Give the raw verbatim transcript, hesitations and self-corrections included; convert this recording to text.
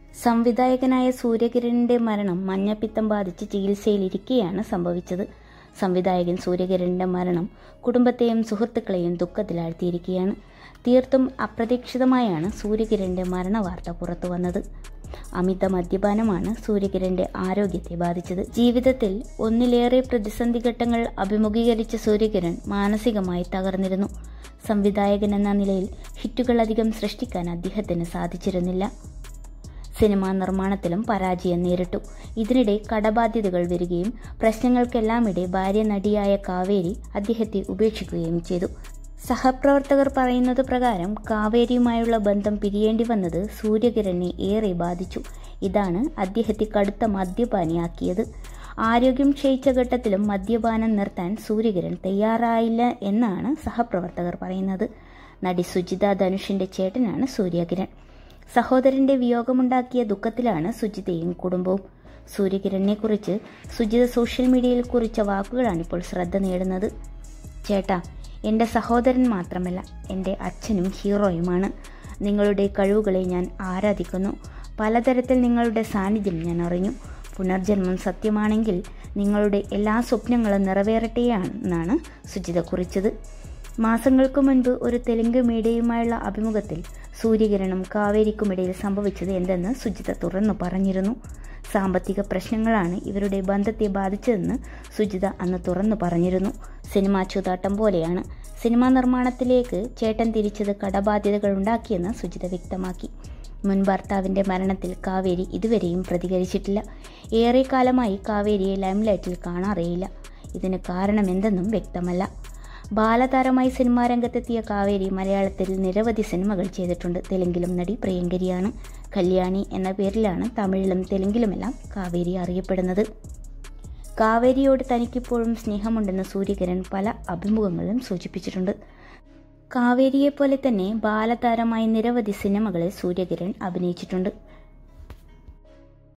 സംവിധായകനായ സൂര്യകിരണിന്റെ മരണം മഞ്ഞപ്പിത്തം ബാധിച്ച് ചികിത്സയിലിരിക്കെയാണ് സംഭവിച്ചത്. സംവിധായകൻ സൂര്യകിരണിന്റെ മരണം കുടുംബത്തെയും സുഹൃത്തുക്കളെയും ദുഃഖത്തിലാഴ്ത്തിയിരിക്കുകയാണ്. തീർത്തും അപ്രതീക്ഷിതമായാണ് സൂര്യകിരണിന്റെ മരണവാർത്ത പുറത്തുവന്നത്. അമിത മദ്യപാനമാണ് സൂര്യകിരണിന്റെ ആരോഗ്യത്തെ ബാധിച്ചത്. ജീവിതത്തിൽ ഒന്നിലേറെ പ്രതിസന്ധി ഘട്ടങ്ങൾ അഭിമുഖീകരിച്ച സൂര്യകിരൺ മാനസികമായി തകർന്നിരുന്നു. സംവിധായകൻ എന്ന നിലയിൽ ഹിറ്റുകൾ അധികം സൃഷ്ടിക്കാൻ അദ്ദേഹത്തിന് സാധിച്ചിരുന്നില്ല. സിനിമാ നിർമ്മാണത്തിലും പരാജയം നേരിട്ടു. ഇതിനിടെ കടബാധ്യതകൾ വരികയും പ്രശ്നങ്ങൾക്കെല്ലാമിടെ ഭാര്യ നടിയായ കാവേരി അദ്ദേഹത്തെ ഉപേക്ഷിക്കുകയും ചെയ്തു. സഹപ്രവർത്തകർ പറയുന്നത് പ്രകാരം കാവേരിയുമായുള്ള ബന്ധം പിരിയേണ്ടി വന്നത് സൂര്യകിരണിനെ ഏറെ ബാധിച്ചു. ഇതാണ് അദ്ദേഹത്തെ കടുത്ത മദ്യപാനിയാക്കിയത്. ആരോഗ്യം ക്ഷയിച്ച ഘട്ടത്തിലും മദ്യപാനം നിർത്താൻ സൂര്യകിരൺ തയ്യാറായില്ല എന്നാണ് സഹപ്രവർത്തകർ പറയുന്നത്. നടി സുജിത ധനുഷിന്റെ ചേട്ടനാണ് സൂര്യകിരൺ. സഹോദരന്റെ വിയോഗമുണ്ടാക്കിയ ദുഃഖത്തിലാണ് സുജിതയും കുടുംബവും. സൂര്യകിരണിനെ കുറിച്ച് സുജിത സോഷ്യൽ മീഡിയയിൽ കുറിച്ച വാക്കുകളാണിപ്പോൾ ശ്രദ്ധ നേടുന്നത്. ചേട്ടാ, എൻ്റെ സഹോദരൻ മാത്രമല്ല, എൻ്റെ അച്ഛനും ഹീറോയുമാണ്. നിങ്ങളുടെ കഴിവുകളെ ഞാൻ ആരാധിക്കുന്നു. പലതരത്തിൽ നിങ്ങളുടെ സാന്നിധ്യം ഞാൻ അറിഞ്ഞു. പുനർജന്മം സത്യമാണെങ്കിൽ നിങ്ങളുടെ എല്ലാ സ്വപ്നങ്ങളും നിറവേറട്ടെയാണെന്നാണ് സുജിത കുറിച്ചത്. മാസങ്ങൾക്ക് മുൻപ് ഒരു തെലുങ്ക് മീഡിയയുമായുള്ള അഭിമുഖത്തിൽ സൂര്യകിരണും കാവേരിക്കുമിടയിൽ സംഭവിച്ചത് എന്തെന്ന് സുജിത തുറന്നു പറഞ്ഞിരുന്നു. സാമ്പത്തിക പ്രശ്നങ്ങളാണ് ഇവരുടെ ബന്ധത്തെ ബാധിച്ചതെന്ന് സുജിത അന്ന് തുറന്നു പറഞ്ഞിരുന്നു. സിനിമാ ചൂതാട്ടം പോലെയാണ്. സിനിമാ നിർമ്മാണത്തിലേക്ക് ചേട്ടൻ തിരിച്ചത് കടബാധ്യതകൾ ഉണ്ടാക്കിയെന്ന് സുജിത വ്യക്തമാക്കി. മുൻ ഭർത്താവിൻ്റെ മരണത്തിൽ കാവേരി ഇതുവരെയും പ്രതികരിച്ചിട്ടില്ല. ഏറെക്കാലമായി കാവേരിയെ ലൈംലൈറ്റിൽ കാണാറേയില്ല. ഇതിന് കാരണമെന്തെന്നും വ്യക്തമല്ല. ബാലതാരമായി സിനിമാ രംഗത്തെത്തിയ കാവേരി മലയാളത്തിൽ നിരവധി സിനിമകൾ ചെയ്തിട്ടുണ്ട്. തെലുങ്കിലും നടി പ്രിയങ്കരിയാണ്. കല്യാണി എന്ന പേരിലാണ് തമിഴിലും തെലുങ്കിലുമെല്ലാം കാവേരി അറിയപ്പെടുന്നത്. കാവേരിയോട് തനിക്കിപ്പോഴും സ്നേഹമുണ്ടെന്ന് സൂര്യകിരൺ പല അഭിമുഖങ്ങളിലും സൂചിപ്പിച്ചിട്ടുണ്ട്. കാവേരിയെപ്പോലെ തന്നെ ബാലതാരമായി നിരവധി സിനിമകളിൽ സൂര്യകിരൺ അഭിനയിച്ചിട്ടുണ്ട്.